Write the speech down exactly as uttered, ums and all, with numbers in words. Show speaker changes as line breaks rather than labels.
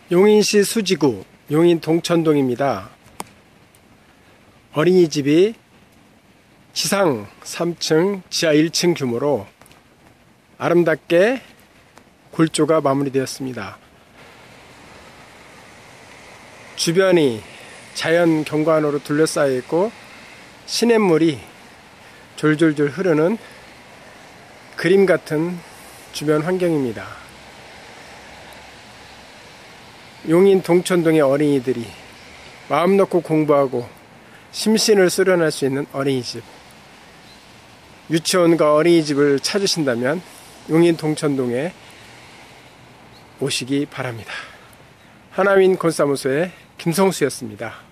용인시 수지구 용인 동천동입니다. 어린이집이 지상 삼 층 지하 일 층 규모로 아름답게 골조가 마무리되었습니다. 주변이 자연 경관으로 둘러싸여 있고 시냇물이 졸졸졸 흐르는 그림 같은 주변 환경입니다. 용인 동천동의 어린이들이 마음 놓고 공부하고 심신을 수련할 수 있는 어린이집, 유치원과 어린이집을 찾으신다면 용인 동천동에 오시기 바랍니다. 하나윈 건사무소의 김성수였습니다.